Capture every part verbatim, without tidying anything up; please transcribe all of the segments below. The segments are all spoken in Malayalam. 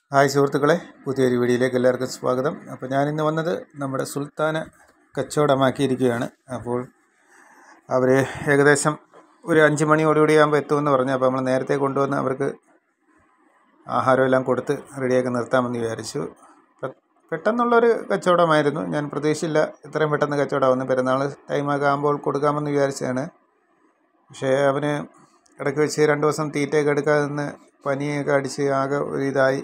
ഹായ് സുഹൃത്തുക്കളെ, പുതിയൊരു വീഡിയോയിലേക്ക് എല്ലാവർക്കും സ്വാഗതം. അപ്പോൾ ഞാനിന്ന് വന്നത് നമ്മുടെ സുൽത്താന കച്ചവടമാക്കിയിരിക്കുകയാണ്. അപ്പോൾ അവർ ഏകദേശം ഒരു അഞ്ച് മണിയോടുകൂടി ആകുമ്പോൾ എത്തുമെന്ന് പറഞ്ഞു. അപ്പോൾ നമ്മൾ നേരത്തെ കൊണ്ടുവന്ന് അവർക്ക് ആഹാരമെല്ലാം കൊടുത്ത് റെഡിയാക്കി നിർത്താമെന്ന് വിചാരിച്ചു. പെട്ടെന്നുള്ളൊരു കച്ചവടമായിരുന്നു. ഞാൻ പ്രതീക്ഷിച്ചില്ല ഇത്രയും പെട്ടെന്ന് കച്ചവടമാവുന്നു. പെരുന്നാൾ ടൈമൊക്കെ ആകുമ്പോൾ കൊടുക്കാമെന്ന് വിചാരിച്ചതാണ്. പക്ഷേ അവന് ഇടയ്ക്ക് വെച്ച് രണ്ട് ദിവസം തീറ്റയൊക്കെ എടുക്കാതെ നിന്ന് പനിയൊക്കെ അടിച്ച് ആകെ ഒരു ഇതായി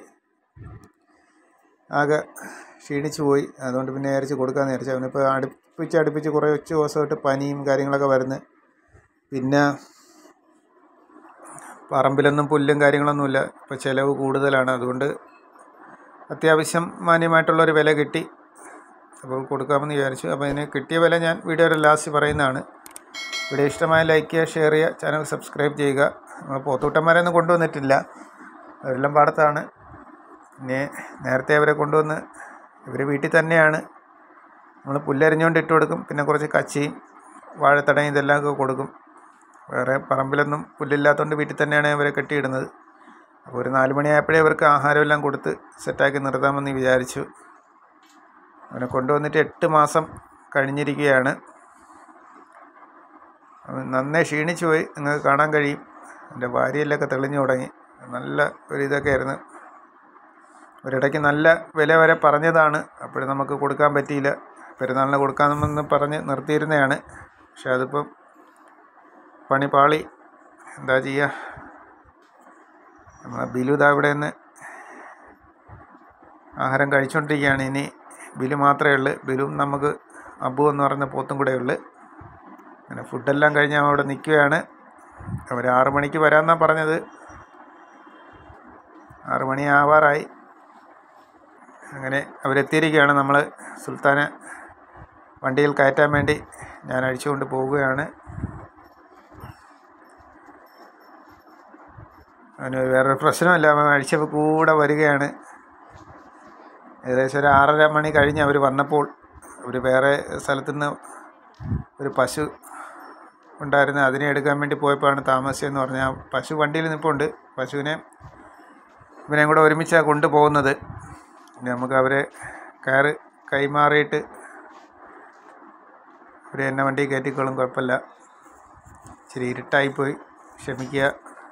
ആകെ ക്ഷീണിച്ചു പോയി. അതുകൊണ്ട് പിന്നെ വിചാരിച്ച് കൊടുക്കാമെന്ന് വിചാരിച്ചു. അവനിപ്പോൾ അടുപ്പിച്ച് അടുപ്പിച്ച് കുറേ ഉച്ച ദിവസമായിട്ട് പനിയും കാര്യങ്ങളൊക്കെ വരുന്നു. പിന്നെ പറമ്പിലൊന്നും പുല്ലും കാര്യങ്ങളൊന്നുമില്ല. ഇപ്പോൾ ചിലവ് കൂടുതലാണ്. അതുകൊണ്ട് അത്യാവശ്യം മാന്യമായിട്ടുള്ളൊരു വില കിട്ടി. അപ്പോൾ കൊടുക്കാമെന്ന് വിചാരിച്ചു. അപ്പോൾ അതിന് കിട്ടിയ വില ഞാൻ വീഡിയോയുടെ ലാസ്റ്റ് പറയുന്നതാണ്. വീഡിയോ ഇഷ്ടമായ ലൈക്ക് ചെയ്യുക, ഷെയർ ചെയ്യുക, ചാനൽ സബ്സ്ക്രൈബ് ചെയ്യുക. നമ്മൾ പോത്തൂട്ടന്മാരെയൊന്നും കൊണ്ടുവന്നിട്ടില്ല, അവരെല്ലാം പാടത്താണ്. പിന്നെ നേരത്തെ അവരെ കൊണ്ടുവന്ന് ഇവർ വീട്ടിൽ തന്നെയാണ്. നമ്മൾ പുല്ലരിഞ്ഞുകൊണ്ട് ഇട്ട് കൊടുക്കും. പിന്നെ കുറച്ച് കച്ചിയും വാഴത്തടയും ഇതെല്ലാം ഒക്കെ കൊടുക്കും. വേറെ പറമ്പിലൊന്നും പുല്ലില്ലാത്തതുകൊണ്ട് വീട്ടിൽ തന്നെയാണ് അവരെ കെട്ടിയിടുന്നത്. അപ്പോൾ ഒരു നാല് മണിയായപ്പോഴേ അവർക്ക് ആഹാരമെല്ലാം കൊടുത്ത് സെറ്റാക്കി നിർത്താമെന്ന് വിചാരിച്ചു. അവനെ കൊണ്ടുവന്നിട്ട് എട്ട് മാസം കഴിഞ്ഞിരിക്കുകയാണ്. അവൻ നന്നേ ക്ഷീണിച്ചു പോയി, നിങ്ങൾക്ക് കാണാൻ കഴിയും. എൻ്റെ വാരിയെല്ലൊക്കെ തെളിഞ്ഞു തുടങ്ങി. നല്ല ഒരു ഇതൊക്കെ ആയിരുന്നു. ഒരിടയ്ക്ക് നല്ല വില വരെ പറഞ്ഞതാണ്. അപ്പോഴും നമുക്ക് കൊടുക്കാൻ പറ്റിയില്ല. പെരുന്നാളിന് കൊടുക്കാമെന്ന് പറഞ്ഞ് നിർത്തിയിരുന്നതാണ്. പക്ഷെ അതിപ്പം പണി പാളി. എന്താ ചെയ്യുക? നമ്മളെ ബിലു ഇതാ ഇവിടെ നിന്ന് ആഹാരം കഴിച്ചുകൊണ്ടിരിക്കുകയാണ്. ഇനി ബിലു മാത്രമേ ഉള്ളൂ. ബിലും നമുക്ക് അബു എന്ന് പറഞ്ഞ പോത്തും കൂടെ ഉള്ളു. അങ്ങനെ ഫുഡെല്ലാം കഴിഞ്ഞ് അവൻ അവിടെ നിൽക്കുകയാണ്. അവർ ആറു മണിക്ക് വരാമെന്നാണ് പറഞ്ഞത്. ആറു മണി ആവാറായി. അങ്ങനെ അവരെത്തിയിരിക്കുകയാണ്. നമ്മൾ സുൽത്താനെ വണ്ടിയിൽ കയറ്റാൻ വേണ്ടി ഞാൻ അഴിച്ചുകൊണ്ട് പോവുകയാണ്. അവന് വേറൊരു പ്രശ്നമില്ല. അവൻ അഴിച്ചപ്പോൾ കൂടെ വരികയാണ്. ഏകദേശം ഒരു ആറര മണി കഴിഞ്ഞ് അവർ വന്നപ്പോൾ അവർ വേറെ സ്ഥലത്തുനിന്ന് ഒരു പശു ഉണ്ടായിരുന്നു, അതിനെ എടുക്കാൻ വേണ്ടി പോയപ്പോഴാണ് താമസിച്ചതെന്ന് പറഞ്ഞാൽ പശു വണ്ടിയിൽ നിൽപ്പുണ്ട്. പശുവിനെ ഇവനെയും കൂടെ ഒരുമിച്ചാണ് കൊണ്ടുപോകുന്നത്. നമുക്ക് അവരെ കയറ് കൈമാറിയിട്ട് അവർ എന്നെ വണ്ടി കയറ്റിക്കോളും, കുഴപ്പമില്ല. ഇച്ചിരി ഇരുട്ടായിപ്പോയി, ക്ഷമിക്കുക.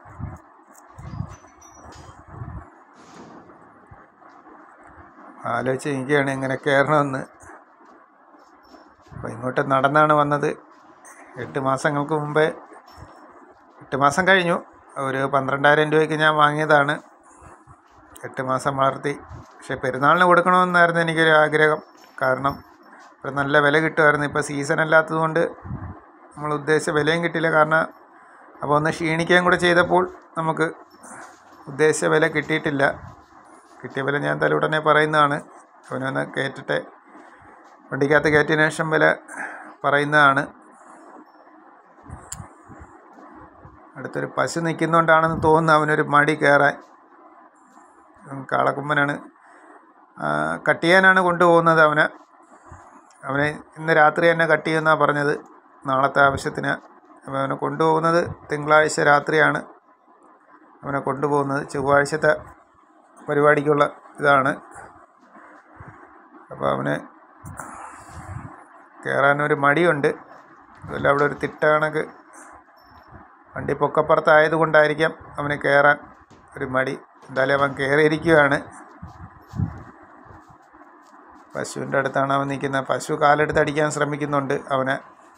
ആലോചിച്ച് നിൽക്കുകയാണ് എങ്ങനെ കയറണമെന്ന്. അപ്പോൾ ഇങ്ങോട്ട് നടന്നാണ് വന്നത്. എട്ട് മാസങ്ങൾക്ക് മുമ്പേ എട്ട് മാസം കഴിഞ്ഞു. ഒരു പന്ത്രണ്ടായിരം രൂപയ്ക്ക് ഞാൻ വാങ്ങിയതാണ്. എട്ട് മാസം വളർത്തി. പക്ഷേ പെരുന്നാളിന് കൊടുക്കണമെന്നായിരുന്നു എനിക്കൊരു ആഗ്രഹം. കാരണം ഇപ്പോൾ നല്ല വില കിട്ടുമായിരുന്നു. ഇപ്പോൾ സീസൺ അല്ലാത്തതുകൊണ്ട് നമ്മൾ ഉദ്ദേശിച്ച വിലയും കിട്ടിയില്ല. കാരണം അപ്പോൾ ഒന്ന് ക്ഷീണിക്കുകയും കൂടെ ചെയ്തപ്പോൾ നമുക്ക് ഉദ്ദേശിച്ച വില കിട്ടിയിട്ടില്ല. കിട്ടിയ വില ഞാൻ എന്തായാലും ഉടനെ പറയുന്നതാണ്. അവനൊന്ന് കയറ്റട്ടെ, വണ്ടിക്കകത്ത് കയറ്റിയതിന് ശേഷം വില പറയുന്നതാണ്. അടുത്തൊരു പശു നിൽക്കുന്നതുകൊണ്ടാണെന്ന് തോന്നുന്നു അവനൊരു മടി കയറാൻ. കാളക്കുമ്പനാണ്. കട്ട് ചെയ്യാനാണ് കൊണ്ടുപോകുന്നത് അവനെ. അവനെ ഇന്ന് രാത്രി തന്നെ കട്ട് ചെയ്യുമെന്നാണ് പറഞ്ഞത്, നാളത്തെ ആവശ്യത്തിന്. അപ്പോൾ അവനെ കൊണ്ടുപോകുന്നത് തിങ്കളാഴ്ച രാത്രിയാണ് അവനെ കൊണ്ടുപോകുന്നത്. ചൊവ്വാഴ്ചത്തെ പരിപാടിക്കുള്ള ഇതാണ്. അപ്പോൾ അവന് കയറാനൊരു മടിയുണ്ട്. അതുപോലെ അവിടെ ഒരു തിട്ട കണക്ക് വണ്ടി പൊക്കപ്പുറത്തായത് കൊണ്ടായിരിക്കാം അവന് കയറാൻ ഒരു മടി. എന്തായാലും അവൻ കയറിയിരിക്കുകയാണ്. പശുവിൻ്റെ അടുത്താണ് അവൻ നിൽക്കുന്നത്. പശു കാലെടുത്ത് അടിക്കാൻ ശ്രമിക്കുന്നുണ്ട് അവനെ.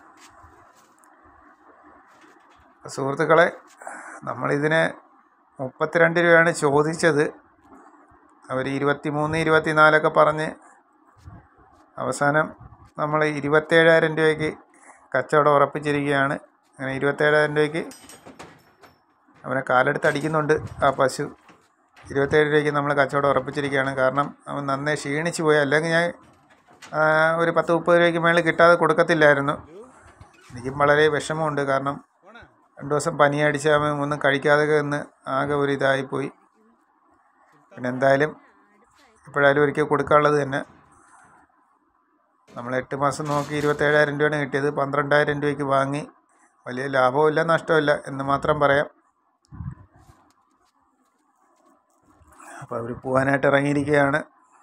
സുഹൃത്തുക്കളെ, നമ്മളിതിനെ മുപ്പത്തിരണ്ട് രൂപയാണ് ചോദിച്ചത്. അവർ ഇരുപത്തി മൂന്ന് ഇരുപത്തി നാലൊക്കെ പറഞ്ഞ് അവസാനം നമ്മൾ ഇരുപത്തേഴായിരം രൂപയ്ക്ക് കച്ചവടം ഉറപ്പിച്ചിരിക്കുകയാണ്. അങ്ങനെ ഇരുപത്തേഴായിരം രൂപയ്ക്ക് അവനെ കാലെടുത്ത് അടിക്കുന്നുണ്ട് ആ പശു. ഇരുപത്തേഴ് രൂപയ്ക്ക് നമ്മൾ കച്ചവടം ഉറപ്പിച്ചിരിക്കുകയാണ്. കാരണം അവൻ നന്നേ ക്ഷീണിച്ച് പോയി. അല്ലെങ്കിൽ ഞാൻ ഒരു പത്ത് മുപ്പത് രൂപയ്ക്ക് മേളിൽ കിട്ടാതെ കൊടുക്കത്തില്ലായിരുന്നു. എനിക്കും വളരെ വിഷമമുണ്ട്. കാരണം രണ്ട് ദിവസം പനി അടിച്ച് അവൻ ഒന്നും കഴിക്കാതെ നിന്ന് ആകെ ഒരു ഇതായിപ്പോയി. പിന്നെ എന്തായാലും എപ്പോഴായാലും ഒരിക്കൽ കൊടുക്കാനുള്ളത് തന്നെ. നമ്മൾ എട്ട് മാസം നോക്കി ഇരുപത്തേഴായിരം രൂപയാണ് കിട്ടിയത്. പന്ത്രണ്ടായിരം രൂപയ്ക്ക് വാങ്ങി. വലിയ ലാഭമില്ല നഷ്ടമില്ല എന്ന് മാത്രം പറയാം. അപ്പോൾ അവർ പോകാനായിട്ട് ഇറങ്ങിയിരിക്കുകയാണ്.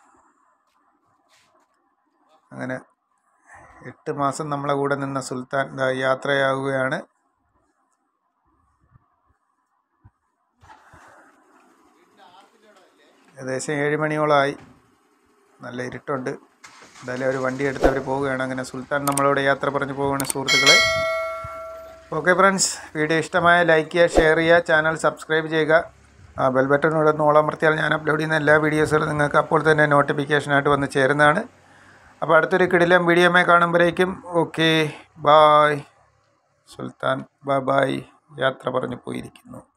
അങ്ങനെ എട്ട് മാസം നമ്മളെ കൂടെ നിന്ന സുൽത്താൻ ദാ യാത്രയാവുകയാണ്. ഏകദേശം ഏഴ് മണിയോളമായി, നല്ല ഇരുട്ടുണ്ട്. എന്തായാലും അവർ വണ്ടി എടുത്ത് അവർ പോവുകയാണ്. അങ്ങനെ സുൽത്താൻ നമ്മളോട് യാത്ര പറഞ്ഞ് പോവുകയാണ് സുഹൃത്തുക്കളെ. ഓക്കെ ഫ്രണ്ട്സ്, വീഡിയോ ഇഷ്ടമായ ലൈക്ക് ചെയ്യുക, ഷെയർ ചെയ്യുക, ചാനൽ സബ്സ്ക്രൈബ് ചെയ്യുക. ആ ബെൽ ബട്ടണിലൂടെ നോളമർത്തിയാൽ ഞാൻ അപ്ലോഡ് ചെയ്യുന്ന എല്ലാ വീഡിയോസുകളും നിങ്ങൾക്ക് അപ്പോൾ തന്നെ നോട്ടിഫിക്കേഷനായിട്ട് വന്ന് ചേരുന്നതാണ്. അപ്പോൾ അടുത്തൊരു കിടിലം വീഡിയോമേ കാണുമ്പോഴേക്കും okay bye. Sultan bye bye യാത്ര പറഞ്ഞു പോയിരിക്കുന്നു.